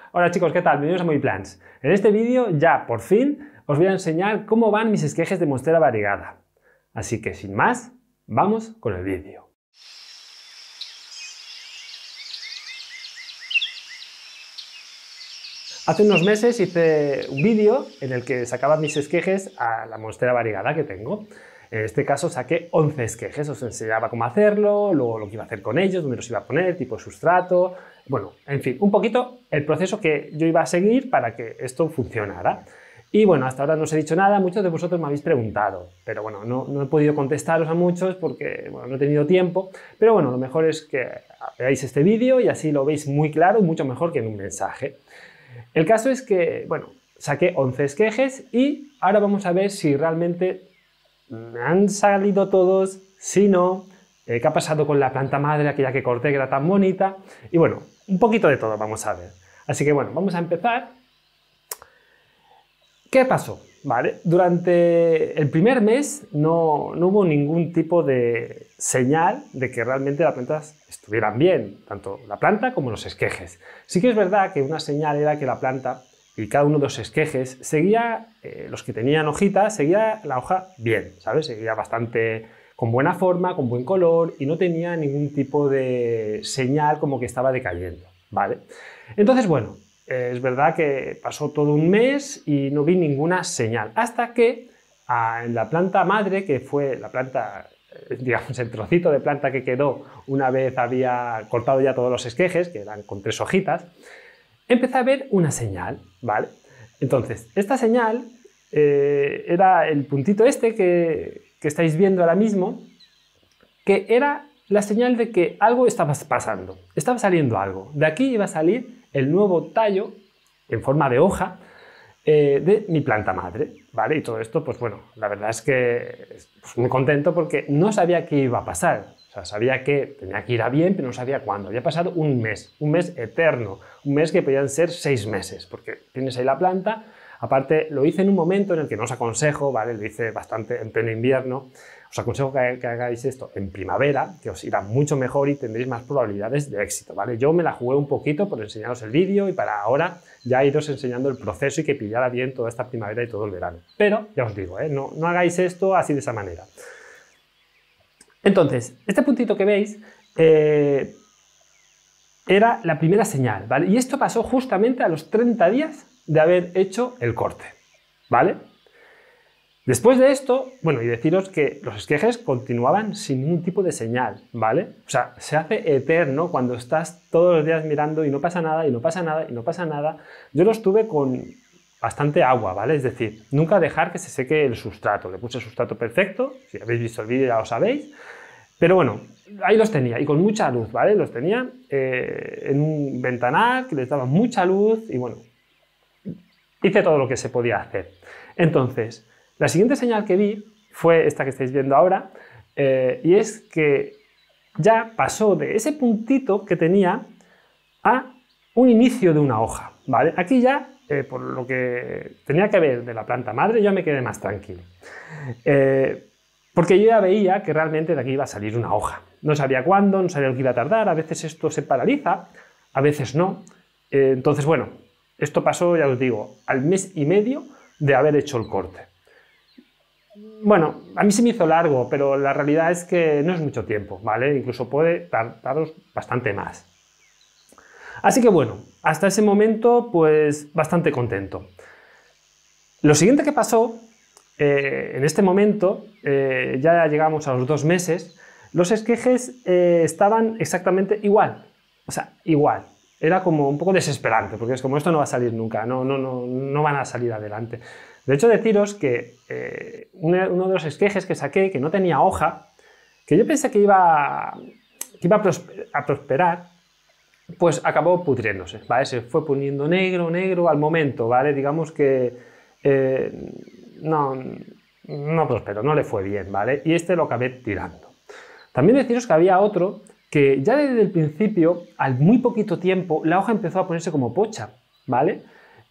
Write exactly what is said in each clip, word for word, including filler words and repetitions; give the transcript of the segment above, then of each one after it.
Hola chicos, ¿qué tal? Bienvenidos a Moviplans. En este vídeo ya, por fin, os voy a enseñar cómo van mis esquejes de monstera variegada. Así que sin más, vamos con el vídeo. Hace unos meses hice un vídeo en el que sacaba mis esquejes a la monstera variegada que tengo. En este caso saqué once esquejes, os enseñaba cómo hacerlo, luego lo que iba a hacer con ellos, dónde los iba a poner, tipo de sustrato, bueno, en fin, un poquito el proceso que yo iba a seguir para que esto funcionara. Y bueno, hasta ahora no os he dicho nada, muchos de vosotros me habéis preguntado, pero bueno, no, no he podido contestaros a muchos porque bueno, no he tenido tiempo, pero bueno, lo mejor es que veáis este vídeo y así lo veis muy claro, mucho mejor que en un mensaje. El caso es que, bueno, saqué once esquejes y ahora vamos a ver si realmente me han salido todos, si no, eh, qué ha pasado con la planta madre, aquella que corté que era tan bonita, y bueno, un poquito de todo vamos a ver. Así que bueno, vamos a empezar. ¿Qué pasó? ¿Vale? Durante el primer mes no, no hubo ningún tipo de señal de que realmente las plantas estuvieran bien, tanto la planta como los esquejes. Sí que es verdad que una señal era que la planta y cada uno de los esquejes seguía, eh, los que tenían hojitas, seguía la hoja bien, ¿sabes? Seguía bastante con buena forma, con buen color y no tenía ningún tipo de señal como que estaba decayendo, ¿vale? Entonces, bueno, eh, es verdad que pasó todo un mes y no vi ninguna señal, hasta que ah, en la planta madre, que fue la planta, eh, digamos, el trocito de planta que quedó una vez había cortado ya todos los esquejes, que eran con tres hojitas, empecé a ver una señal, ¿vale? Entonces, esta señal eh, era el puntito este que, que estáis viendo ahora mismo, que era la señal de que algo estaba pasando, estaba saliendo algo. De aquí iba a salir el nuevo tallo en forma de hoja eh, de mi planta madre, ¿vale? Y todo esto, pues bueno, la verdad es que pues, muy contento porque no sabía qué iba a pasar. O sea, sabía que tenía que ir a bien, pero no sabía cuándo. Había pasado un mes, un mes eterno, un mes que podían ser seis meses, porque tienes ahí la planta. Aparte, lo hice en un momento en el que no os aconsejo, ¿vale? Lo hice bastante en pleno invierno. Os aconsejo que, que hagáis esto en primavera, que os irá mucho mejor y tendréis más probabilidades de éxito, ¿vale? Yo me la jugué un poquito por enseñaros el vídeo y para ahora ya iros enseñando el proceso y que pillara bien toda esta primavera y todo el verano. Pero, ya os digo, ¿eh? no, no hagáis esto así de esa manera. Entonces, este puntito que veis eh, era la primera señal, ¿vale? Y esto pasó justamente a los treinta días de haber hecho el corte, ¿vale? Después de esto, bueno, y deciros que los esquejes continuaban sin ningún tipo de señal, ¿vale? O sea, se hace eterno cuando estás todos los días mirando y no pasa nada, y no pasa nada, y no pasa nada. Yo los tuve con bastante agua, ¿vale? Es decir, nunca dejar que se seque el sustrato. Le puse el sustrato perfecto, si habéis visto el vídeo ya lo sabéis, pero bueno, ahí los tenía y con mucha luz, ¿vale? Los tenía eh, en un ventanal que les daba mucha luz y bueno, hice todo lo que se podía hacer. Entonces, la siguiente señal que vi fue esta que estáis viendo ahora eh, y es que ya pasó de ese puntito que tenía a un inicio de una hoja, ¿vale? Aquí ya Eh, por lo que tenía que ver de la planta madre, yo me quedé más tranquilo. Eh, porque yo ya veía que realmente de aquí iba a salir una hoja. No sabía cuándo, no sabía lo que iba a tardar, a veces esto se paraliza, a veces no. Eh, entonces, bueno, esto pasó, ya os digo, al mes y medio de haber hecho el corte. Bueno, a mí se me hizo largo, pero la realidad es que no es mucho tiempo, ¿vale? Incluso puede tardaros bastante más. Así que bueno, hasta ese momento, pues bastante contento. Lo siguiente que pasó, eh, en este momento, eh, ya llegamos a los dos meses, los esquejes eh, estaban exactamente igual, o sea, igual. Era como un poco desesperante, porque es como esto no va a salir nunca, no, no, no, no van a salir adelante. De hecho, deciros que eh, uno de los esquejes que saqué, que no tenía hoja, que yo pensé que iba, que iba a prosperar, pues acabó pudriéndose, ¿vale? Se fue poniendo negro, negro al momento, ¿vale? Digamos que eh, no, no prosperó, no le fue bien, ¿vale? Y este lo acabé tirando. También deciros que había otro que ya desde el principio, al muy poquito tiempo, la hoja empezó a ponerse como pocha, ¿vale?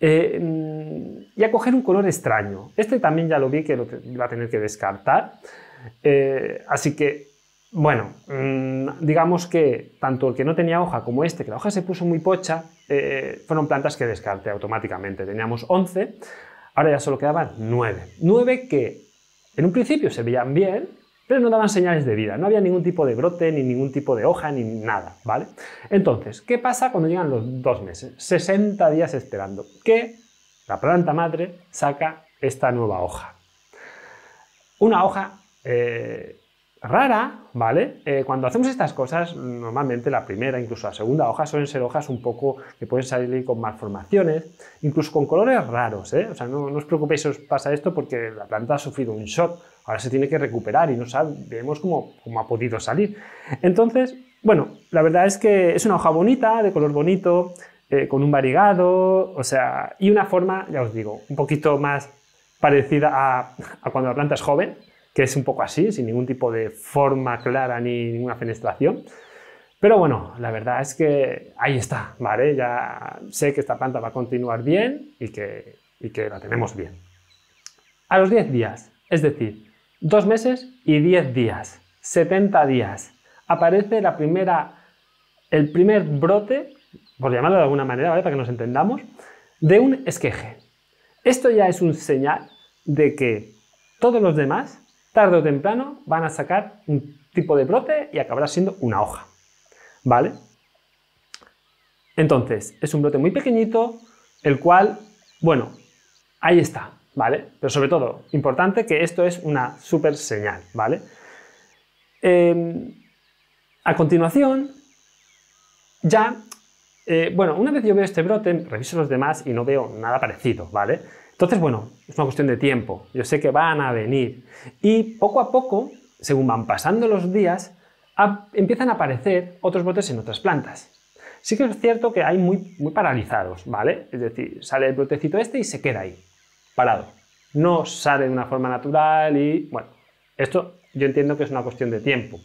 Eh, y a coger un color extraño. Este también ya lo vi que lo iba a tener que descartar, eh, así que bueno, mmm, digamos que tanto el que no tenía hoja como este, que la hoja se puso muy pocha, eh, fueron plantas que descarté automáticamente. Teníamos once, ahora ya solo quedaban nueve. nueve que en un principio se veían bien, pero no daban señales de vida. No había ningún tipo de brote, ni ningún tipo de hoja, ni nada, ¿vale? Entonces, ¿qué pasa cuando llegan los dos meses? sesenta días esperando que la planta madre saca esta nueva hoja. Una hoja eh, rara, ¿vale? Eh, cuando hacemos estas cosas, normalmente la primera, incluso la segunda hoja, suelen ser hojas un poco que pueden salir con malformaciones, incluso con colores raros, ¿eh? O sea, no, no os preocupéis si os pasa esto porque la planta ha sufrido un shock, ahora se tiene que recuperar y no sabemos cómo, cómo ha podido salir. Entonces, bueno, la verdad es que es una hoja bonita, de color bonito, eh, con un variegado, o sea, y una forma, ya os digo, un poquito más parecida a, a cuando la planta es joven, que es un poco así, sin ningún tipo de forma clara ni ninguna fenestración. Pero bueno, la verdad es que ahí está, ¿vale? Ya sé que esta planta va a continuar bien y que, y que la tenemos bien. A los diez días, es decir, dos meses y diez días, setenta días, aparece la primera, el primer brote, por llamarlo de alguna manera, ¿vale? Para que nos entendamos, de un esqueje. Esto ya es un señal de que todos los demás, tarde o temprano, van a sacar un tipo de brote y acabará siendo una hoja, ¿vale? Entonces, es un brote muy pequeñito, el cual, bueno, ahí está, ¿vale? Pero sobre todo, importante que esto es una súper señal, ¿vale? Eh, a continuación, ya, eh, bueno, una vez yo veo este brote, reviso los demás y no veo nada parecido, ¿vale? Entonces, bueno, es una cuestión de tiempo. Yo sé que van a venir. Y poco a poco, según van pasando los días, a, empiezan a aparecer otros brotes en otras plantas. Sí que es cierto que hay muy, muy paralizados, ¿vale? Es decir, sale el brotecito este y se queda ahí, parado. No sale de una forma natural y, bueno, esto yo entiendo que es una cuestión de tiempo.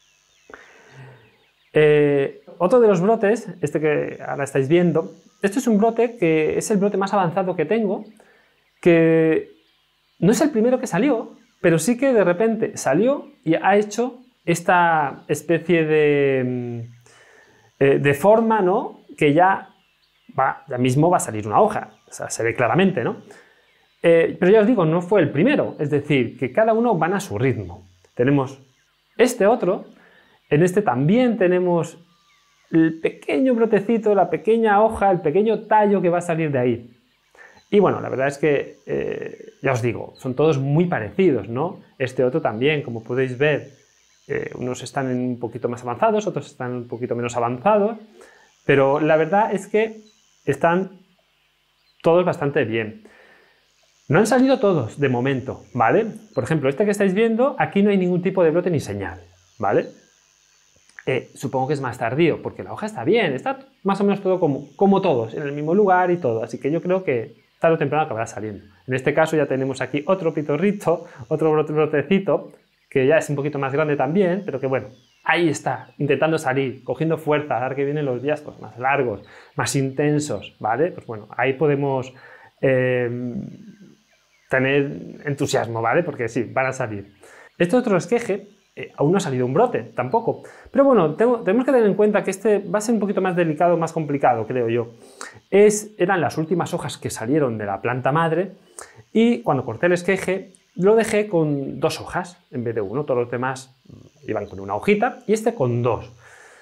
Eh, otro de los brotes, este que ahora estáis viendo, este es un brote que es el brote más avanzado que tengo, que no es el primero que salió, pero sí que de repente salió y ha hecho esta especie de, de forma, ¿no? Que ya, va, ya mismo va a salir una hoja, o sea, se ve claramente, ¿no? Eh, pero ya os digo, no fue el primero, es decir, que cada uno van a su ritmo. Tenemos este otro, en este también tenemos el pequeño brotecito, la pequeña hoja, el pequeño tallo que va a salir de ahí. Y bueno, la verdad es que, eh, ya os digo, son todos muy parecidos, ¿no? Este otro también, como podéis ver, eh, unos están un poquito más avanzados, otros están un poquito menos avanzados, pero la verdad es que están todos bastante bien. No han salido todos, de momento, ¿vale? Por ejemplo, este que estáis viendo, aquí no hay ningún tipo de brote ni señal, ¿vale? Eh, supongo que es más tardío, porque la hoja está bien, está más o menos todo como, como todos, en el mismo lugar y todo, así que yo creo que tarde o temprano acabará saliendo. En este caso ya tenemos aquí otro pitorrito, otro brotecito, que ya es un poquito más grande también, pero que bueno, ahí está, intentando salir, cogiendo fuerza, ahora que vienen los días pues, más largos, más intensos, ¿vale? Pues bueno, ahí podemos eh, tener entusiasmo, ¿vale? Porque sí, van a salir. Este otro esqueje, eh, aún no ha salido un brote, tampoco. Pero bueno, tengo, tenemos que tener en cuenta que este va a ser un poquito más delicado, más complicado, creo yo. Es, eran las últimas hojas que salieron de la planta madre y cuando corté el esqueje lo dejé con dos hojas en vez de uno. Todos los demás iban con una hojita y este con dos.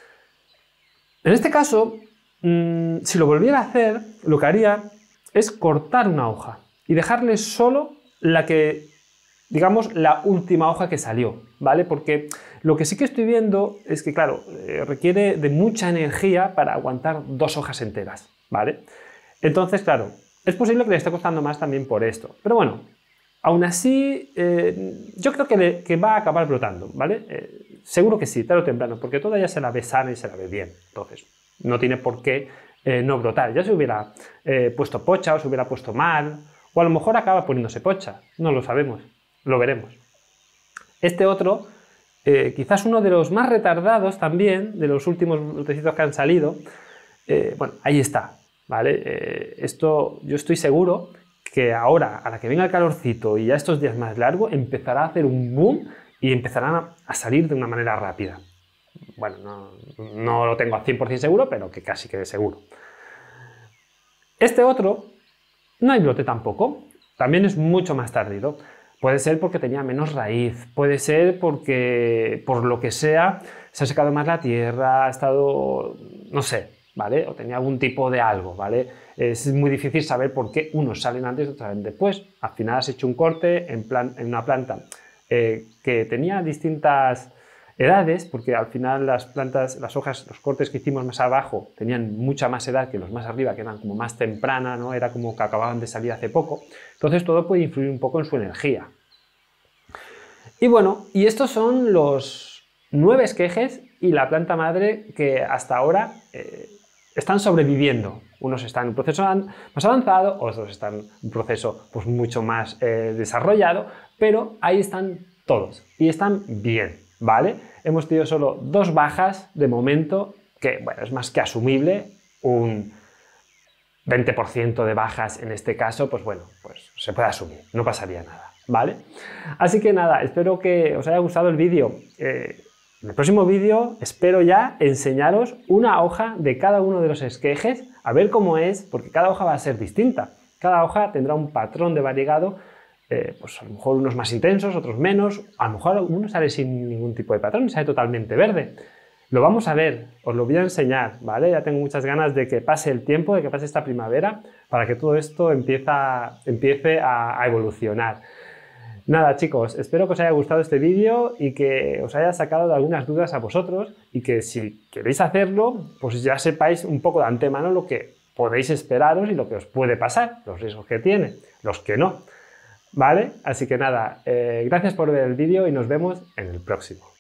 En este caso, mmm, si lo volviera a hacer, lo que haría es cortar una hoja y dejarle solo la que, digamos, la última hoja que salió, ¿vale? Porque lo que sí que estoy viendo es que, claro, eh, requiere de mucha energía para aguantar dos hojas enteras, ¿vale? Entonces, claro, es posible que le esté costando más también por esto. Pero bueno, aún así, eh, yo creo que, le, que va a acabar brotando, ¿vale? Eh, seguro que sí, tarde o temprano, porque toda ya se la ve sana y se la ve bien. Entonces, no tiene por qué eh, no brotar. Ya se hubiera eh, puesto pocha o se hubiera puesto mal, o a lo mejor acaba poniéndose pocha, no lo sabemos, lo veremos. Este otro, eh, quizás uno de los más retardados también, de los últimos brotecitos que han salido, eh, bueno, ahí está, ¿vale? Eh, esto yo estoy seguro que ahora, a la que venga el calorcito y ya estos días más largos, empezará a hacer un boom y empezarán a, a salir de una manera rápida. Bueno, no, no lo tengo al cien por cien seguro, pero que casi que seguro. Este otro no hay brote tampoco, también es mucho más tardío. Puede ser porque tenía menos raíz, puede ser porque por lo que sea se ha secado más la tierra, ha estado, no sé, ¿vale? O tenía algún tipo de algo, ¿vale? Es muy difícil saber por qué unos salen antes y otros salen después. Al final has hecho un corte en, plan, en una planta eh, que tenía distintas edades, porque al final las plantas, las hojas, los cortes que hicimos más abajo tenían mucha más edad que los más arriba, que eran como más temprana, ¿no? Era como que acababan de salir hace poco. Entonces todo puede influir un poco en su energía. Y bueno, y estos son los nueve esquejes y la planta madre que hasta ahora eh, están sobreviviendo. Unos están en un proceso más avanzado, otros están en un proceso pues, mucho más eh, desarrollado, pero ahí están todos y están bien, ¿vale? Hemos tenido solo dos bajas de momento, que bueno, es más que asumible, un veinte por ciento de bajas en este caso, pues bueno, pues se puede asumir, no pasaría nada, ¿vale? Así que nada, espero que os haya gustado el vídeo. Eh, en el próximo vídeo espero ya enseñaros una hoja de cada uno de los esquejes, a ver cómo es, porque cada hoja va a ser distinta. Cada hoja tendrá un patrón de variegado, eh, pues a lo mejor unos más intensos, otros menos, a lo mejor uno sale sin ningún tipo de patrón, sale totalmente verde. Lo vamos a ver, os lo voy a enseñar, ¿vale? Ya tengo muchas ganas de que pase el tiempo, de que pase esta primavera, para que todo esto empieza, empiece a, a evolucionar. Nada, chicos, espero que os haya gustado este vídeo y que os haya sacado de algunas dudas a vosotros y que si queréis hacerlo, pues ya sepáis un poco de antemano lo que podéis esperaros y lo que os puede pasar, los riesgos que tiene, los que no, ¿vale? Así que nada, eh, gracias por ver el vídeo y nos vemos en el próximo.